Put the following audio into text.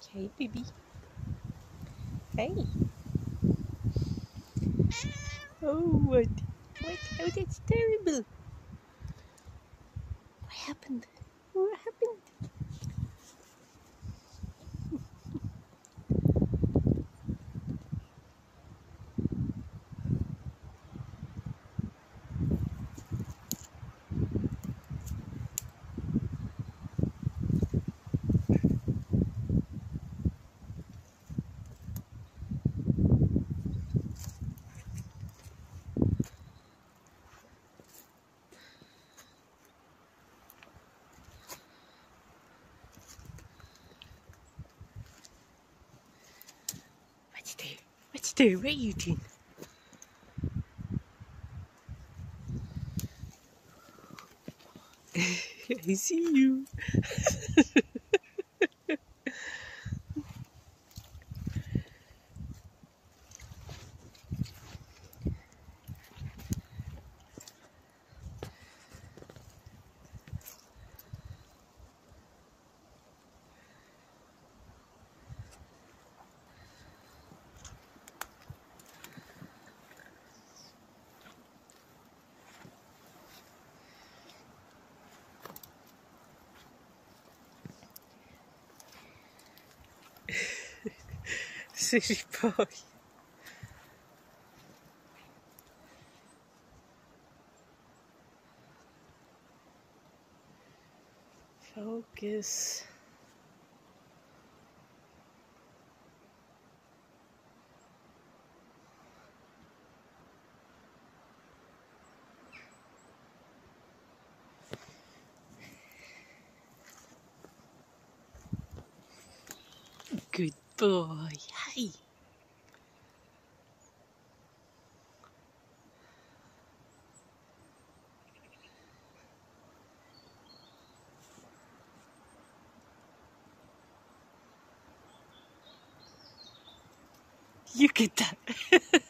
Hey, baby. Hey. Oh, what? What? Oh, that's terrible. What happened? What happened? What's there? What's there? What are you doing? I see you. Silly boy. Focus. Good boy. Hey. Look at that.